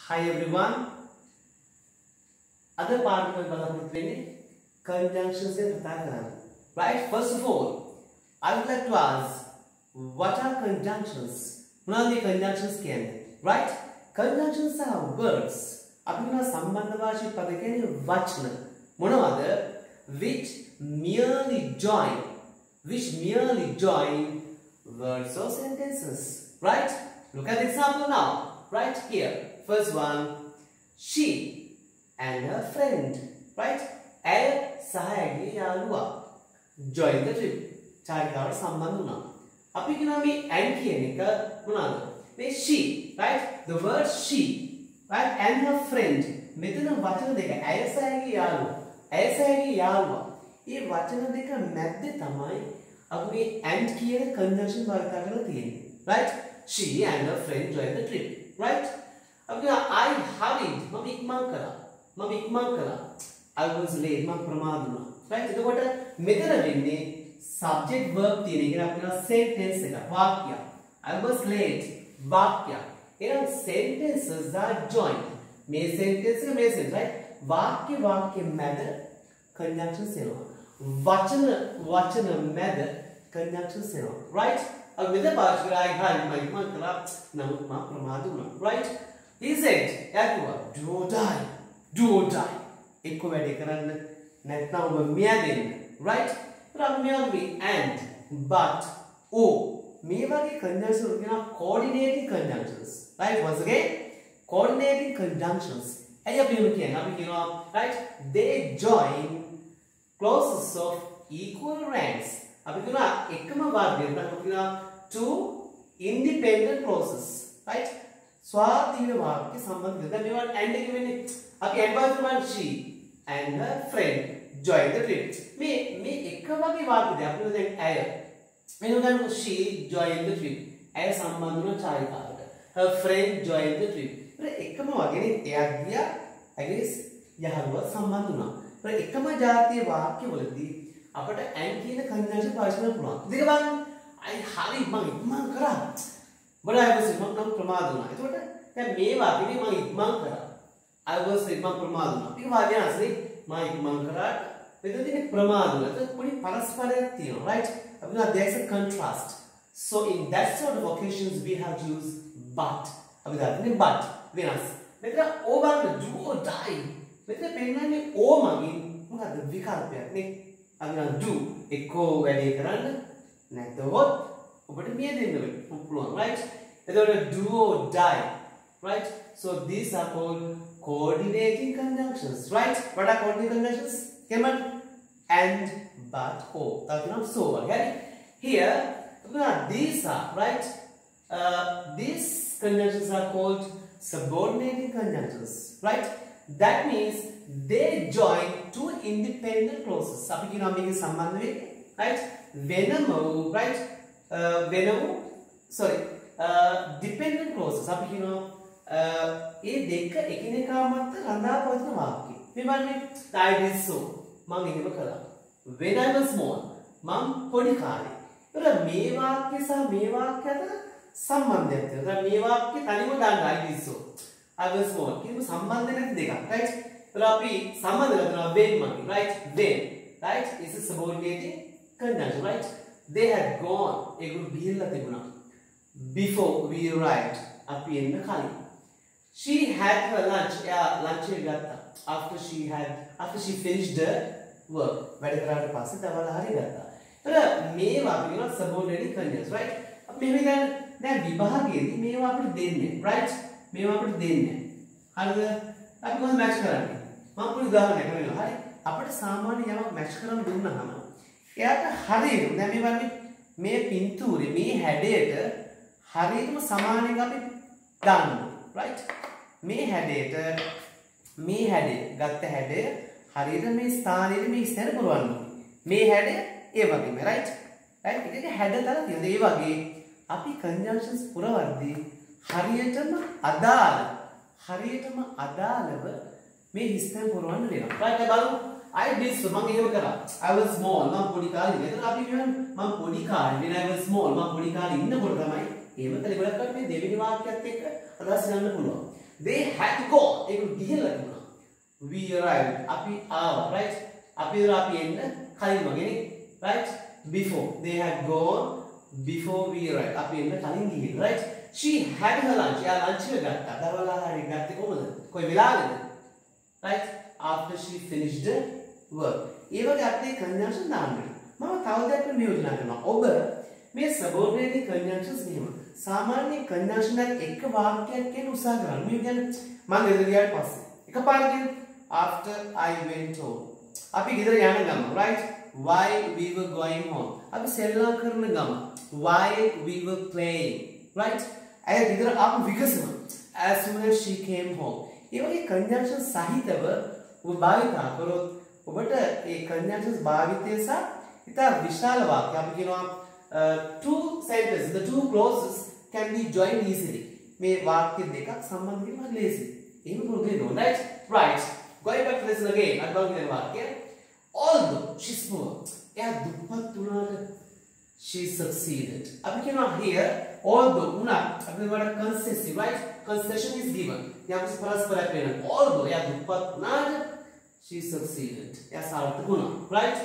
Hi everyone. Other part of the conjunctions in right? First of all, I would like to ask, what are conjunctions? What are the conjunctions can? Right? Conjunctions are words. Apuna sambandhavachi padakeni vachana. Monavada which merely join words or sentences. Right? Look at the example now. Right here. First one, she and her friend. Right? Ay sahayage yaluwa. Join the trip. Charikawata sambandha wuna. Api kiyana me and කියන එක මොනවාද? මේ she, right? The word she, right? And her friend. මෙතන වචන දෙක. ඇය සහයගේ යාළුවා. ඇය සහයගේ යාළුවා. මේ වචන දෙක මැද්දේ තමයි අපි මේ and කියන conjunction වර්තා කරලා තියෙන්නේ. Right? She and her friend joined the trip. Right? අපි I hurried. මම ඉක්මන් කරා. I was late. මම ප්‍රමාද වුණා. Right? එතකොට මෙතන වෙන්නේ subject verb තියෙන. ඒ කියන්නේ අපිට sentence එක වාක්‍යය. I was late. වාක්‍යය. එහෙනම් sentences are joined. මේ sentence එක මේ sentence, right? වාක්‍ය මැද conjunctions එනවා. වචන මැද conjunctions එනවා. Right? अब मेरे पास I had my mantra නමුත් මම ප්‍රමාද වුණා. Right? He said, "Yakwa, do or die." එක්ක වැඩේ කරන්න නැත්නම් ඔබ මිය දෙන්න. Right? රම්‍යම්බි and but or මේ වගේ conjunctions කියනවා coordinating conjunctions. Right? Once again, coordinating conjunctions. ඇයි අපි කියනවා right? They join clauses of equal ranks. අපි කියනවා එකම වර්ගයෙන් අපි කියනවා two independent clauses. Right? ස්වාධීන වාක්‍ය සම්බන්ධ දෙක මේවා and එක වෙන්නේ අපි adverb one she and her friend join the trip. මේ එක වගේ වාක්‍යයක් අපි දැන් ඇය මෙන්න ගන්න she joined the trip. ඇය සම්බන්ධ වුණා චාරිකාවට. her friend joined the trip. ඒක එකම වගේනේ එයා ගියා ඇගිස් යහළුවා සම්බන්ධ වුණා. ඒක එකම જાතිය වාක්‍යවලදී අපිට and කියන conjunction පාවිච්චි කරන්න පුළුවන්. දෙක බලන්න. I hurried මම ඉක්මන් කරා. But I was ඉක්මන් ප්‍රමාද වුණා. එතකොට දැන් මේ වාක්‍යෙදී මම ඉක්මන් කරා. I was ඉක්මන් ප්‍රමාද වුණා. ඒක වාක්‍යය අස්සේ මම ඉක්මන් කරාට මෙතනදී ප්‍රමාද වුණා. ඒක පොඩි පරස්පරයක් තියෙනවා. Right? අපිට there's a contrast. So in that sort of occasions we have to use but. අපි ගන්න but වෙනස්. මෙතන O බලන්න do or die. මෙතන පෙන්නන්නේ O මගින් මොකද්ද විකල්පයක් නේ. අපි do එක්කෝ වැඩේ කරන්න නැත්නම් ඔබට මිය දෙන්න පුළුවන්. Right? එතකොට do or die. Right? So these are called coordinating conjunctions. Right? What are coordinating conjunctions? Keman and but or. That's so. Okay? Here these are right. These conjunctions are called subordinating conjunctions. Right? That means they join two independent clauses. අපි කියනවා මේකේ සම්බන්ධ වෙන්නේ. Right? වෙනම right? Dependent clauses. අපි කියනවා ඒ දෙක එකිනෙකා මත රඳා පවතින වාක්‍ය. මේ බලන්න I did so. මම එහෙම කළා. When I was small. මම පොඩි කාලේ. ඒතර මේ වාක්‍ය සහ මේ වාක්‍ය අතර සම්බන්ධයක් තියෙනවා. මේ වාක්‍ය තනියම ගන්න I did so. I was small. කිසිම සම්බන්ධ නැති දෙකක්. Right? ඒතර අපි සම්බන්ධ කරනවා when මගින්. Right? When. Right? Is a subordinating conjunction. Right? They had gone. ඒගොල්ලෝ ගිහිල්ලා තිබුණා. Before we arrived. අපි එන්න කලින්. She had her lunch. lunch එක ගත්තා. After she finished her work. වැඩ කරාට පස්සේ දවල් හරි ගත්තා. ඒතර මේවා අපි කියනවා subordinating conjunctions. Right? අපි මෙහෙම දැන් විභාගයේදී මේවා අපිට දෙන්නේ. Right? මේවා අපිට දෙන්නේ. හරිද? අපි කොහොමද මැච් කරන්නේ? මම පොඩි උදාහරණයක් කියන්නම්. හරි? අපිට සාමාන්‍ය යමක් මැච් කරන්න දුන්නාම එයාට හරියට දැන් මේ වගේ මේ පින්තූරේ මේ හැඩයට හරියටම සමාන එක අපි ගන්න. Right? මේ හැඩයට ගත්ත හැඩය හරියට මේ ස්ථානයේ මේ ස්ථිර කරවන්න ඕනේ. මේ හැඩය ඒ වගේම. Right? Right? ඒක හැඩතල තියෙනවා. ඒ වගේ අපි conjunctions පුරවද්දී හරියටම අදාළව මේ හිස්තැන් පුරවන්න වෙනවා. Right? බලමු. I did so. මම එහෙම කරා. I was small. මම පොඩි කාලේ. එතන අපි කියනවා මම පොඩි කාලේ. when I was small. මම පොඩි කාලේ ඉන්නකොට තමයි එහෙම කලේ ගොඩක් මේ දෙවෙනි වාක්‍යයත් එක්ක අදහස් ගන්න පුළුවන්. they had to go. ඒගොල්ලෝ ගිහිල්ලා තිබුණා. We arrived. අපි ආවා. Right? අපි එන්න කලින් වගේනේ. Right? Before. They had gone before we arrived. අපි එන්න කලින් ගිහින්. Right? She had her lunch. එයා lunch එක ගත්තා. දවල් ආහාරය ගත්තේ කොහොමද? කොයි වෙලාවෙද? Right? After she finished the work. ඒ වගේ අපේ conjunction දාන්න. මම තව දෙයක් නියෝජනය කරනවා. ඔබ මේ subordinate conjunctions මෙහෙම. සාමාන්‍ය conjunction එකක් එක වාක්‍යයක් කියන උත්සාහ කරන්න. මේ කියන්නේ මම ගෙදර ගියාට පස්සේ. එකපාරට කියන after I went home. අපි ගෙදර යන ගම. Right? While we were going home. අපි සෙල්ලම් කරන ගම. While we were playing. Right? ඇය ගෙදර ආපු විගසම. As soon as she came home. ඒ වගේ conjunction සහිතව ඔබ භාවිතා කරොත් ඔබට ඒ conjunctions භාවිතය සහ ඉතා විශාල වාක්‍ය අපි කියනවා two sentences, the two clauses can be joined easily. මේ වාක්‍ය දෙකක් සම්බන්ධ කිරීම ලේසියි. එහෙම පුරුදු වෙන්න right? Right. Going back to this again. අද බලමු කියන වාක්‍ය. Although she's poor. එයා දුප්පත් වුණාට she succeeded. අපි කියනවා here although උනත් අපි වල concessive right? Concession is given. යම්කිසි පරස්පරයක් වෙනවා. Although එයා දුප්පත් වුණාට she succeeded. එයා සාර්ථක වුණා. Right?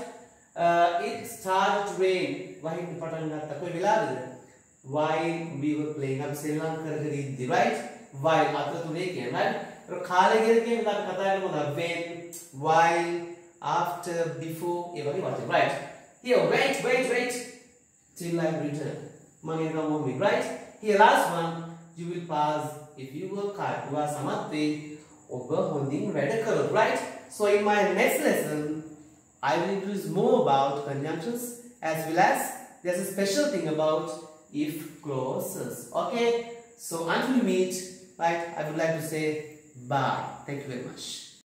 It started to rain. වහින්න පටන් ගත්තා. කොයි වෙලාවද? While we were playing. අපි සෙල්ලම් කර කර ඉද්දි. Right? While අතර තුනේ කියන්නේ. Right? ඒක කාලය කියන එක අපි කතා කරමු. When, while, after, before ඒ වගේ වචන. Right? Here wait till I return. මම එනවා මොකද? Right? Here last one. You will pass if you work hard. ඔයා සමත් වෙයි. ඔබ හොඳින් වැඩ කරොත්. Right? So in my next lesson I will introduce more about conjunctions as well as there's a special thing about if clauses. Okay? So until we meet, right, I would like to say bye. Thank you very much.